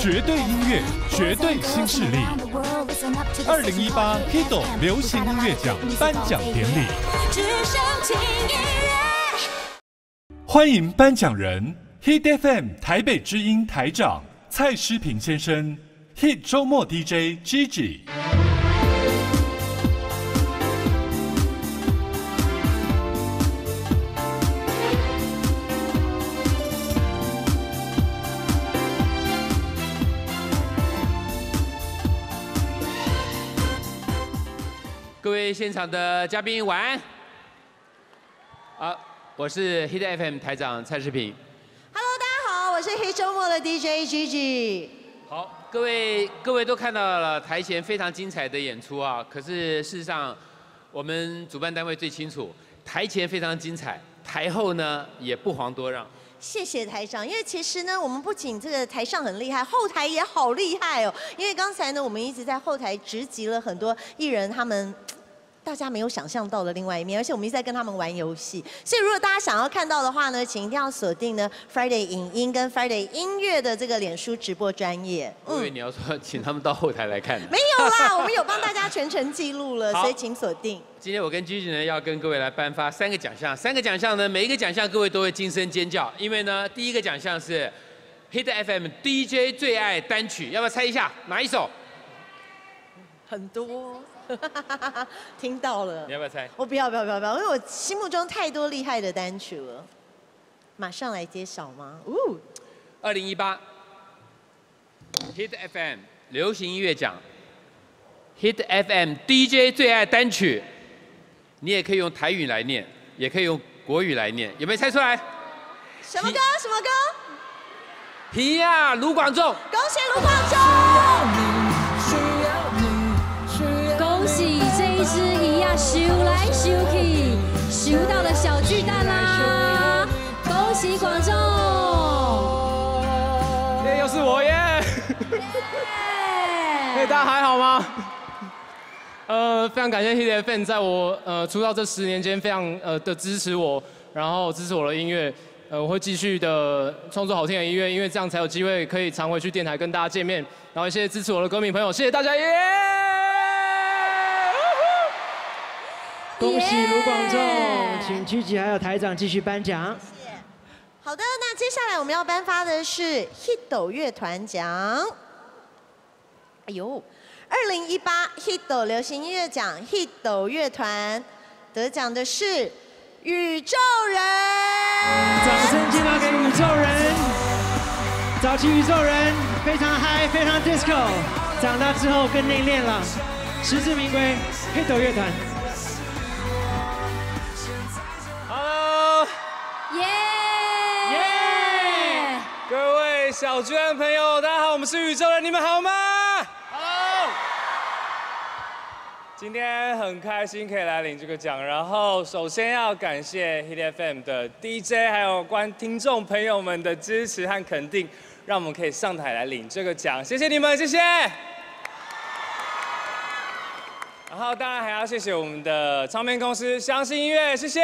绝对音乐，绝对新势力。2018 Hito 流行音乐奖颁奖典礼，欢迎颁奖人 Hit FM 台北之音台长蔡诗平先生 ，Hit 周末 DJ Gigi。 各位现场的嘉宾晚安。好，我是 Hit FM 台长蔡诗平。 Hello， 大家好，我是 Hit 周末的 DJ Gigi。 好，各位都看到了台前非常精彩的演出啊。可是事实上，我们主办单位最清楚，台前非常精彩，台后呢也不遑多让。 谢谢台长，因为其实呢，我们不仅这个台上很厉害，后台也好厉害哦。因为刚才呢，我们一直在后台直击了很多艺人，他们大家没有想象到的另外一面，而且我们一直在跟他们玩游戏。所以如果大家想要看到的话呢，请一定要锁定呢 Friday 影音跟 Friday 音乐的这个脸书直播专页。 我以为你要说请他们到后台来看。 没有啦，我们有帮大家全程记录了，所以请锁定。 今天我跟 Gigi 呢要跟各位来颁发3个奖项，3个奖项呢每一个奖项各位都会惊声尖叫，因为呢第一个奖项是 Hit FM DJ 最爱单曲，要不要猜一下哪一首？ 很多。听到了， 你要不要猜？ 我不要，因为我心目中太多厉害的单曲了。马上来揭晓吗 ？2018 Hit FM 流行音乐奖 ，Hit FM DJ 最爱单曲，你也可以用台语来念，也可以用国语来念，有没有猜出来？ 什么歌？什么歌？ 皮呀，卢广仲。 恭喜卢广仲！ 恭喜这一只鱼呀，游来游去，游到了小巨蛋啦！恭喜广仲！ 又是我耶！大家还好吗？非常感谢 Hit FM 在我出道这10年间非常的支持我，然后支持我的音乐。我会继续的创作好听的音乐，因为这样才有机会可以常回去电台跟大家见面。然后也谢谢支持我的歌迷朋友，谢谢大家耶！ 恭喜卢广仲，请Gigi还有台长继续颁奖。 谢谢。好的，那接下来我们要颁发的是 Hit 乐团奖。哎呦，2018 Hit 流行音乐奖 Hit 乐团得奖的是宇宙人。 掌声敬告给宇宙人。早期宇宙人非常嗨，非常 disco， 长大之后更内敛了，实至名归 Hit 乐团。 各位小巨蛋朋友，大家好，我们是宇宙人，你们好吗？好。今天很开心可以来领这个奖，然后首先要感谢 Hit FM 的 DJ 还有听众朋友们的支持和肯定，让我们可以上台来领这个奖，谢谢你们，谢谢。然后当然还要谢谢我们的唱片公司相信音乐，谢谢。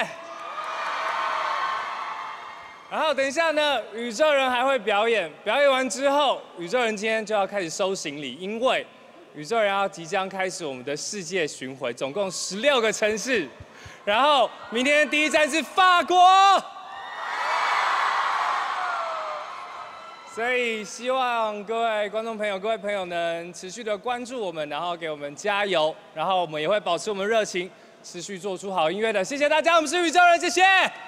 然后等一下呢，宇宙人还会表演，表演完之后，宇宙人今天就要开始收行李，因为宇宙人要即将开始我们的世界巡回，总共16个城市，然后明天第一站是法国，所以希望各位观众朋友、各位朋友能持续的关注我们，然后给我们加油，然后我们也会保持我们热情，持续做出好音乐的。谢谢大家，我们是宇宙人，谢谢。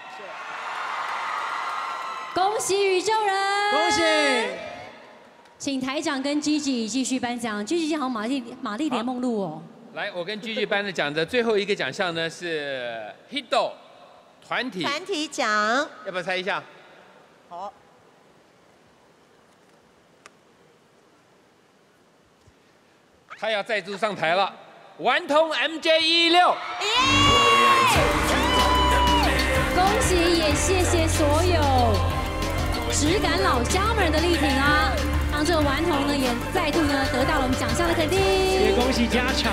恭喜宇宙人！ 恭喜！ 请台长跟 Gigi 继续颁奖。Gigi 好像玛丽莲梦露哦。 来，我跟 Gigi 颁的奖的最后一个奖项呢是 Hit 团体奖， 要不要猜一下？ 好。 他要再度上台了，顽童 MJ116。 恭喜，也谢谢所有质感老乡们的力挺啊！让这个顽童呢也再度呢得到了我们奖项的肯定。 也恭喜加场。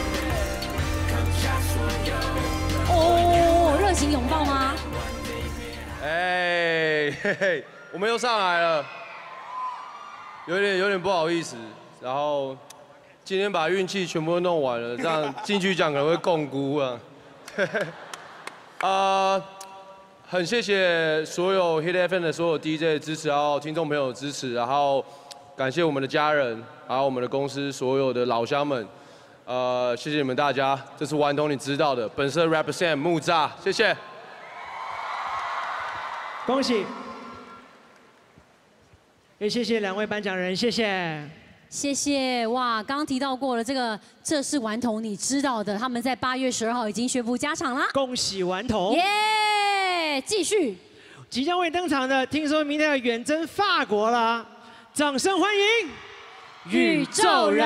哦，热情拥抱吗？ 哎，嘿嘿，我们又上来了。 有点不好意思，然后今天把运气全部都弄完了，这样金曲奖可能会共估啊。很谢谢所有 Hit FM 的所有 DJ 的支持，然后听众朋友的支持，然后感谢我们的家人，还有我们的公司所有的老乡们，谢谢你们大家。这是顽童你知道的，本色 represent 木栅，谢谢。 恭喜！也谢谢2位颁奖人，谢谢。 谢谢哇！刚刚提到过了，这是顽童你知道的，他们在8月12号已经宣布加场啦。 恭喜顽童！ 耶！继续， 即将会登场的，听说明天要远征法国了，掌声欢迎宇宙人。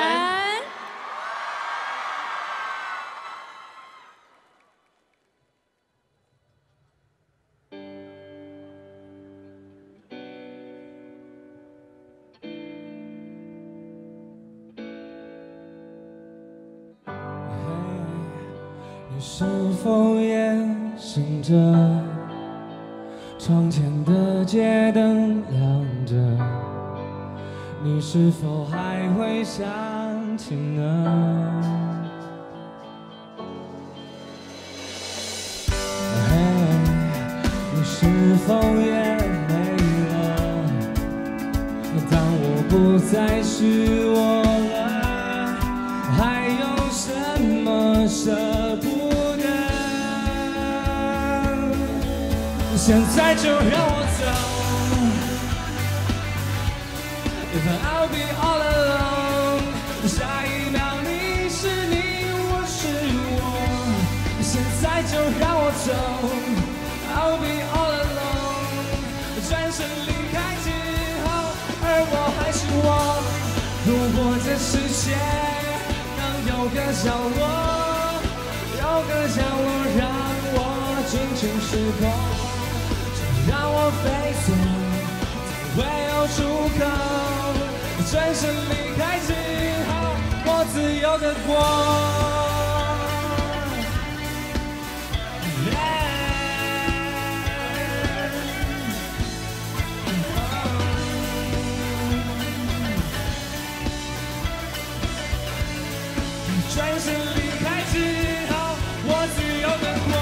你是否也醒着？窗前的街灯亮着，你是否还会想起呢？你是否也累了？当我不再是我了，还有什么舍不得？现在就让我走 If I'll be all alone 下一秒你是你，我是我，现在就让我走 I'll be all alone 转身离开之后，而我还是我。如果这世界能有个角落，有个角落让我尽情失控，让我飞走，才会有出口。转身离开之后，我自由的过。转身离开之后，我自由的过。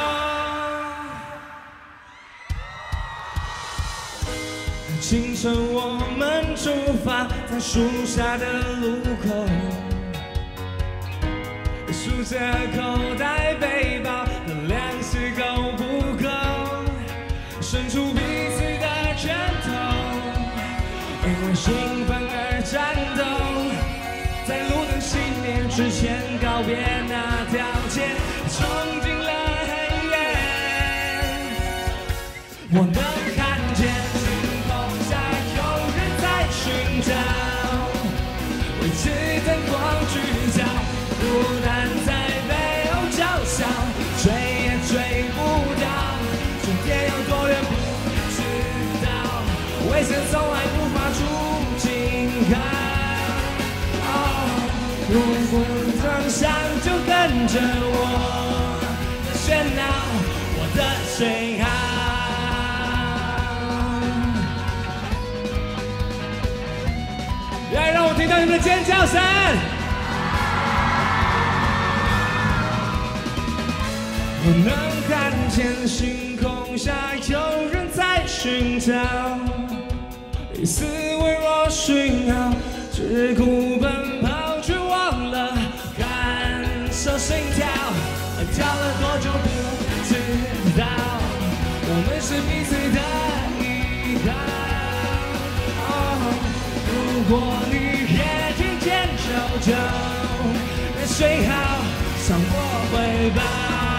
清晨我们出发，在树下的路口，数着口袋背包的粮食够不够，伸出彼此的拳头，因为兴奋而战斗，在路灯熄灭之前告别那条街，冲进了黑夜，我能看见寻找，为此灯光聚焦，孤单在背后嘲笑，追也追不到，终点有多远不知道，危险从来不发出警号。如果方向就跟着我的喧闹，我的讯号。来，让我听到你们的尖叫声！我能看见星空下有人在寻找一丝微弱讯号，只顾奔跑却忘了感受心跳，跳了多久不知道，我们是彼此的依靠。如果你也听见啾啾的讯号，向我汇报。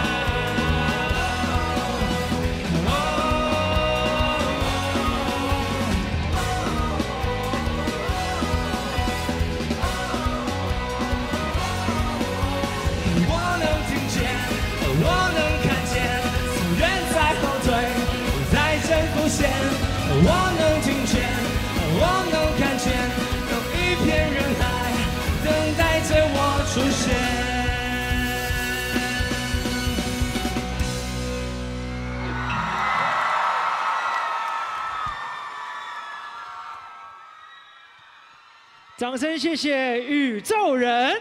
我能听见，我能看见，思源在后退，在征服线。我能听见，我能看见。一片人海等待着我出现。 掌声谢谢宇宙人。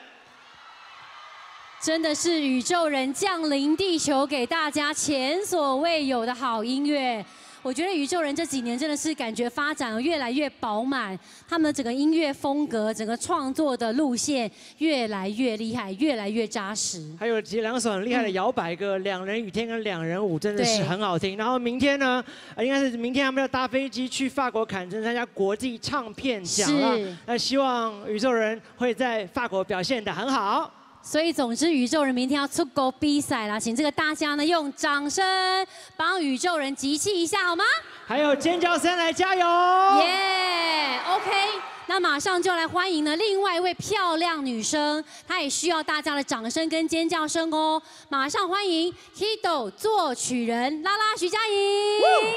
真的是宇宙人降临地球，给大家前所未有的好音乐。我觉得宇宙人这几年真的是感觉发展越来越饱满，他们整个音乐风格、整个创作的路线越来越厉害，越来越扎实。 还有2首很厉害的摇摆歌，两人雨天跟两人舞真的是很好听。然后明天呢，应该是明天他们要搭飞机去法国坎城参加国际唱片奖了。那希望宇宙人会在法国表现得很好。 所以，总之，宇宙人明天要出国比赛啦，请这个大家呢用掌声帮宇宙人集气一下，好吗？ 还有尖叫声来加油！ 耶 ，OK， 那马上就来欢迎呢另外一位漂亮女生，她也需要大家的掌声跟尖叫声哦。马上欢迎 Kido 作曲人拉拉徐佳莹。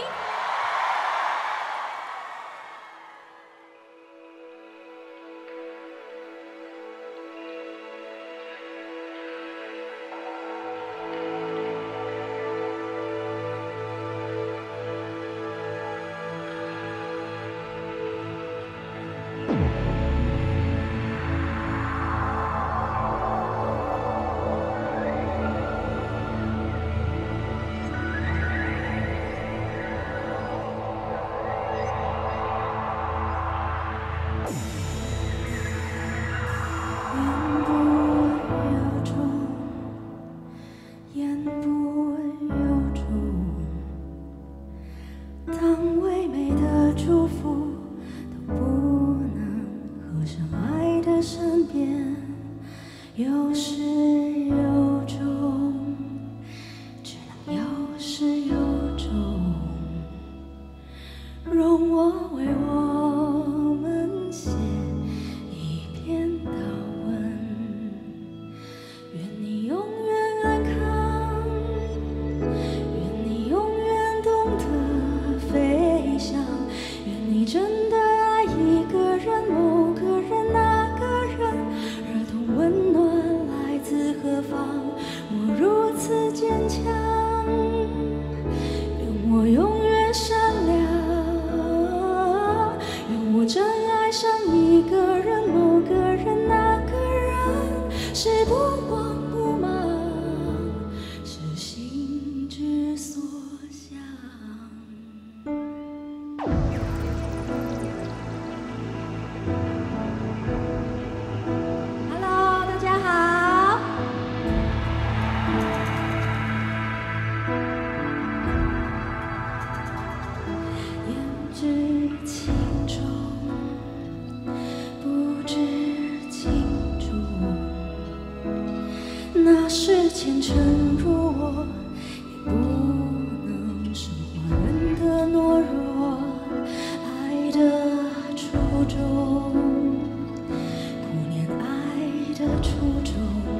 那是虔诚如我，也不能胜过人的懦弱，爱的初衷，顾念爱的初衷，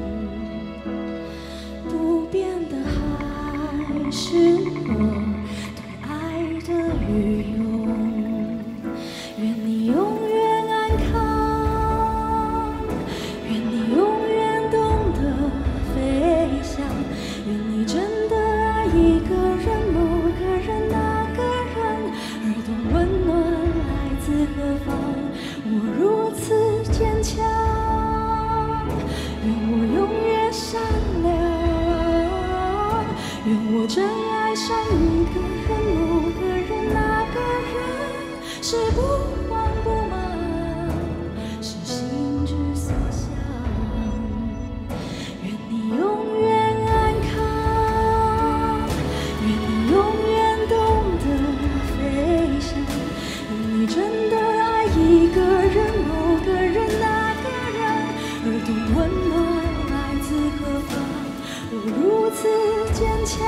不变的还是我对爱的愚用，愿你永远安康，愿你永远懂得飞翔，愿你真的爱一个人，某个人，那个人，而懂温暖来自何方。我如此坚强，愿我永远善良，愿我真爱上一个人，某个人，那个人，是不慌不忙，是心之所向。愿你永远安康，愿你永远懂得飞翔，愿你真的爱一个人，某个人，那个人，而懂温暖来自何方。我如此坚强，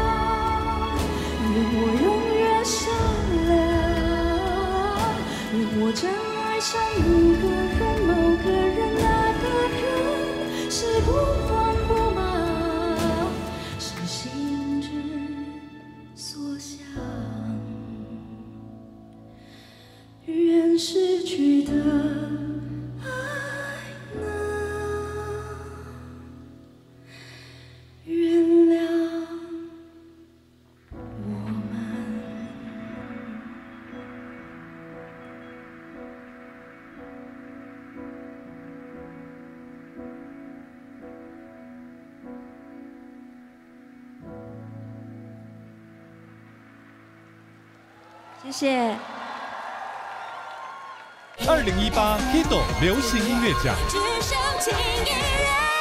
愿我永远善良，愿我真爱上一个人，某个人，那个人，是不慌不忙，是心之所向。愿失去的爱能原谅我。 我们。 谢谢。 2018 Hito 流行音乐奖。 只想听音乐。